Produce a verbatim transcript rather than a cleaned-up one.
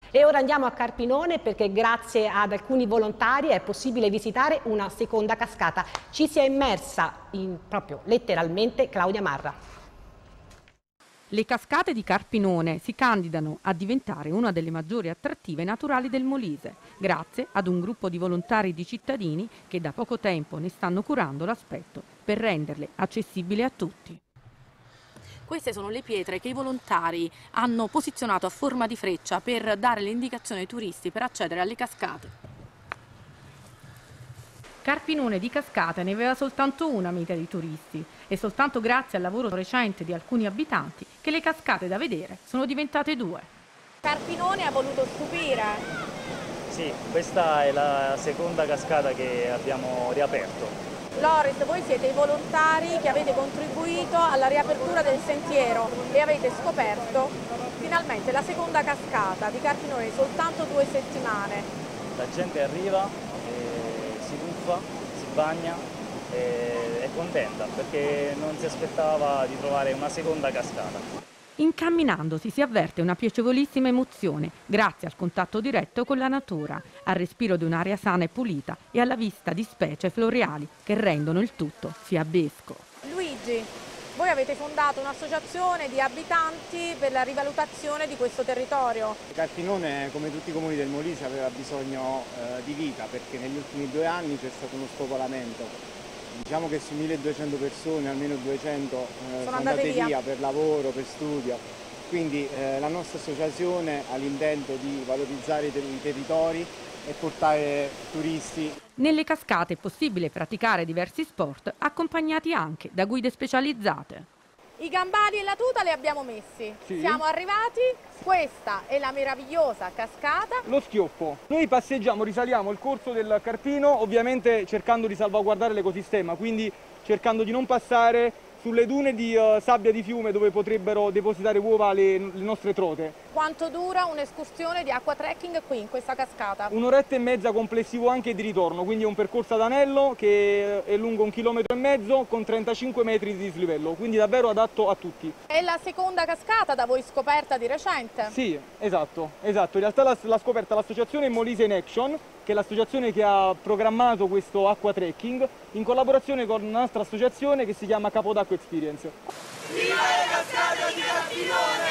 E ora andiamo a Carpinone perché grazie ad alcuni volontari è possibile visitare una seconda cascata. Ci si è immersa in, proprio letteralmente Claudia Marra. Le cascate di Carpinone si candidano a diventare una delle maggiori attrattive naturali del Molise, grazie ad un gruppo di volontari di cittadini che da poco tempo ne stanno curando l'aspetto per renderle accessibili a tutti. Queste sono le pietre che i volontari hanno posizionato a forma di freccia per dare le indicazioni ai turisti per accedere alle cascate. Carpinone di cascate ne aveva soltanto una meta di turisti e soltanto grazie al lavoro recente di alcuni abitanti che le cascate da vedere sono diventate due. Carpinone ha voluto stupire. Sì, questa è la seconda cascata che abbiamo riaperto. Loris, voi siete i volontari che avete contribuito alla riapertura del sentiero e avete scoperto finalmente la seconda cascata di Carpinone in soltanto due settimane. La gente arriva, e si tuffa, si bagna e è contenta perché non si aspettava di trovare una seconda cascata. Incamminandosi si avverte una piacevolissima emozione grazie al contatto diretto con la natura, al respiro di un'aria sana e pulita e alla vista di specie floreali che rendono il tutto fiabesco. Luigi, voi avete fondato un'associazione di abitanti per la rivalutazione di questo territorio. Carpinone, come tutti i comuni del Molise, aveva bisogno eh, di vita perché negli ultimi due anni c'è stato uno spopolamento. Diciamo che su milleduecento persone, almeno duecento eh, sono andate via. via per lavoro, per studio. Quindi eh, la nostra associazione ha l'intento di valorizzare i, ter i territori e portare turisti. Nelle cascate è possibile praticare diversi sport accompagnati anche da guide specializzate. I gambali e la tuta li abbiamo messi. Sì. Siamo arrivati. Questa è la meravigliosa cascata. Lo schioppo. Noi passeggiamo, risaliamo il corso del Carpino, ovviamente cercando di salvaguardare l'ecosistema, quindi cercando di non passare sulle dune di uh, sabbia di fiume dove potrebbero depositare uova le, le nostre trote. Quanto dura un'escursione di acqua trekking qui in questa cascata? Un'oretta e mezza complessivo anche di ritorno, quindi è un percorso ad anello che è lungo un chilometro e mezzo con trentacinque metri di dislivello, quindi davvero adatto a tutti. È la seconda cascata da voi scoperta di recente? Sì, esatto, esatto. In realtà l'ha scoperta l'associazione Molise in Action, che è l'associazione che ha programmato questo acqua trekking in collaborazione con un'altra associazione che si chiama Capodacqua Experience. Viva le cascate di Carpinone!